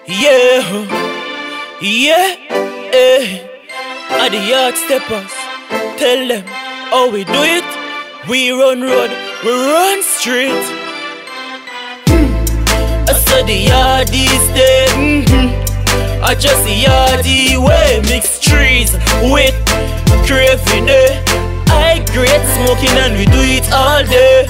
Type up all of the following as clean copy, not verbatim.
Yeah, yeah, eh. At the Yaad Steppaz, tell them how we do it. We run road, we run street. I saw the Yaady stay. I just the Yaady way mix trees with craving it. I great smoking and we do it all day.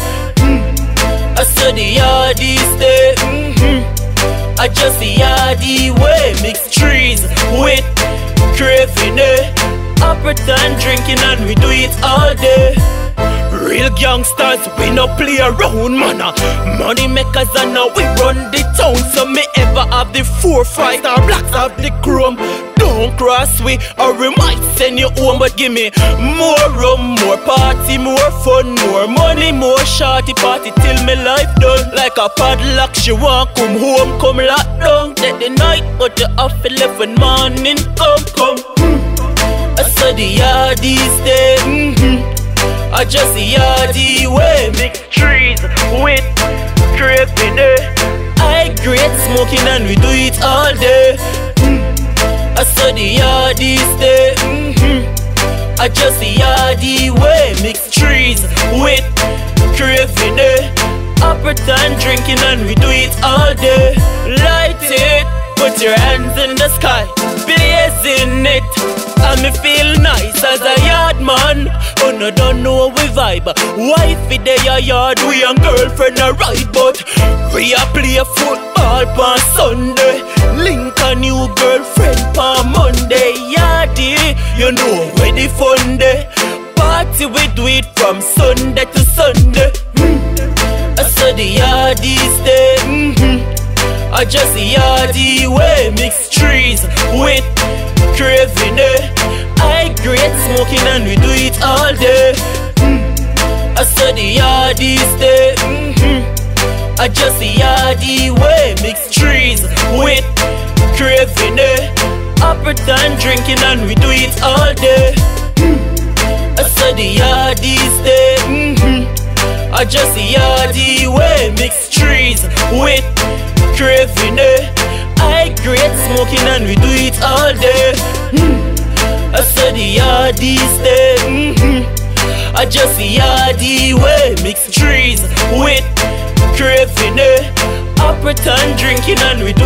I saw the Yaady stay. I just the Yaady way mix trees with craving it. Appetite drinking and we do it all day. Real gangsters, we no play around, man. Money makers and now we run the town. So me ever have the 4-5 star blacks have the chrome. Don't cross we or we might send you home. But give me more rum, more party, more fun, more money, more shorty party till me life done. Like a padlock, she want come home, come lock down. Take the night, but you have to left when morning come. I saw the Yaady stay. I just the Yaady way mix trees with craving it. I great smoking and we do it all day. I saw the Yaady stay. I just the Yaady way mix trees with craving it. Appetite drinking and we do it all day. Light it, put your hands in the sky, blazing it. And me feel nice as a yard man. Oh no, don't know we vibe. Wifey dey a yard, we and girlfriend a ride. But we a play football on Sunday. Link a new girlfriend on Monday. Yaady, you know where the fun day. Party we do it from Sunday to Sunday. I saw the Yaady stay. I just the Yaady way mix trees with craving it. I great smoking and we do it all day. I saw the Yaady stay. I just the Yaady way mix trees with craving it. Appetite drinking and we do it all day. I saw the Yaady stay. I just the Yaady way mix trees with craving it. I great smoking and we do it all day. I saw the Yaady stay. I just the Yaady way mix trees with craving it. Appetite drinking and we do